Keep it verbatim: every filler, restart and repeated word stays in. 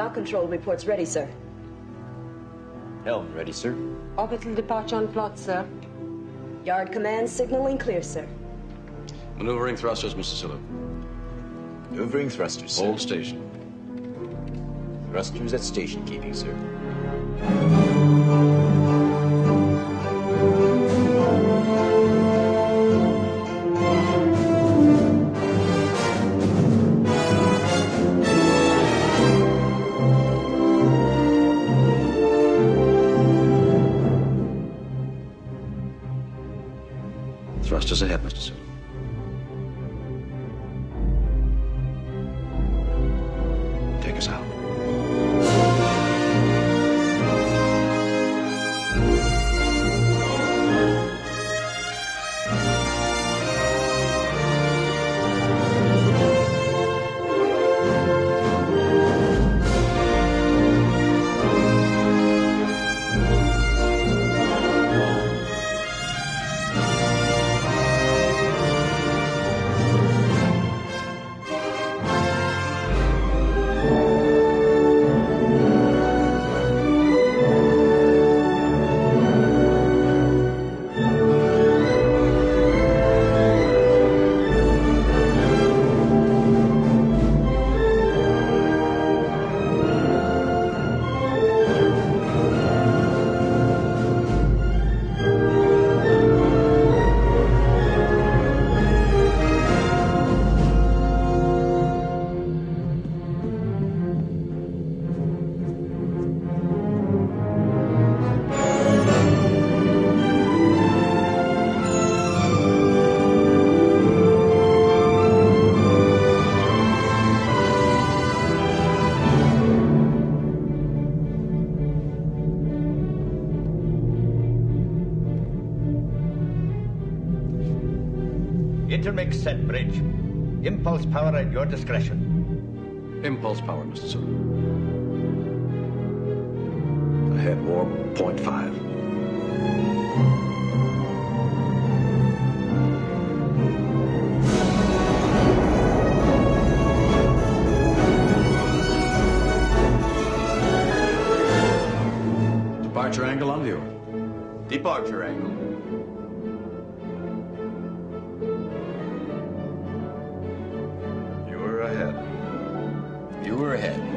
Dock control reports ready, sir. Helm ready, sir. Orbital departure on plot, sir. Yard command signaling clear, sir. Maneuvering thrusters, Mister Sulu. Maneuvering thrusters, sir. Hold station. Thrusters at station keeping, sir. Thrusters ahead, Mister Sulu. Take us out. Intermix set, bridge. Impulse power at your discretion. Impulse power, Mister Sulu. Ahead, warp point five. Departure angle on view. Departure angle. You were ahead. You were ahead.